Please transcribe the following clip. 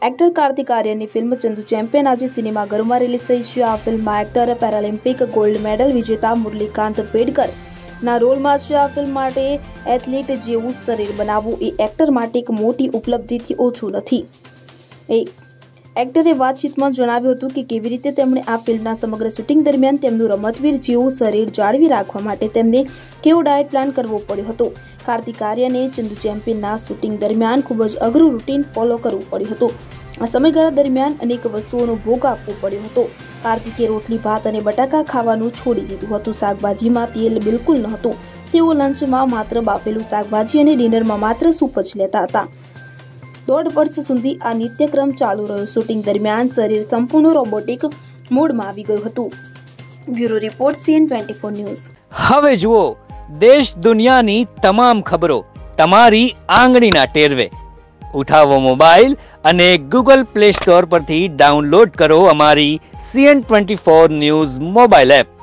Actor Kartik આર્યનની ફિલ્મ Chandu champion આજે સિનેમાઘરોમાં રિલીઝ થઈ છે। આ ફિલ્મમાં એક્ટર પેરાલિમ્પિક ગોલ્ડ મેડલ વિજેતા મુરલીકાંત પેડકરના રોલમાં છે। આ ફિલ્મ માટે એથ્લીટ જેવું શરીર બનાવવું એ એક્ટર માટે એક મોટી ઉપલબ્ધિથી ઓછું નથી। એક્ટરે વાતચીતમાં જણાવ્યું હતું કે કેવી રીતે તેમણે આ ફિલ્મના સમગ્ર શૂટિંગ દરમિયાન તેમનું રમતવીર જેવું શરીર જાળવી રાખવા માટે તેમને કેવો ડાયટ પ્લાન કરવો પડ્યો હતો। કાર્તિક આર્યને ચંદુ ચેમ્પિયનના શૂટિંગ દરમિયાન ખૂબ જ અઘરું રૂટીન ફોલો કરવું પડ્યું હતું। આ સમયગાળા દરમિયાન અનેક વસ્તુઓનો ભોગ આપવો પડ્યો હતો। કાર્તિકે રોટલી ભાત અને બટાકા ખાવાનું છોડી દીધું હતું। શાકભાજીમાં તેલ બિલકુલ નહોતું। તેઓ લંચમાં માત્ર બાફેલું શાકભાજી અને ડિનરમાં માત્ર સૂપ જ લેતા હતા। 1.5 વર્ષ સુધી આ નિત્યક્રમ ચાલુ રહ્યો। શૂટિંગ દરમિયાન શરીર સંપૂર્ણ રોબોટિક મોડમાં આવી ગયું હતું। Bureau report CN24 news. હવે જુઓ દેશ દુનિયાની તમામ ખબરો તમારી આંગળીના ટેરવે। ઉઠાવો મોબાઈલ અને Google Play Store પરથી ડાઉનલોડ કરો અમારી CN24 ન્યૂઝ મોબાઈલ એપ।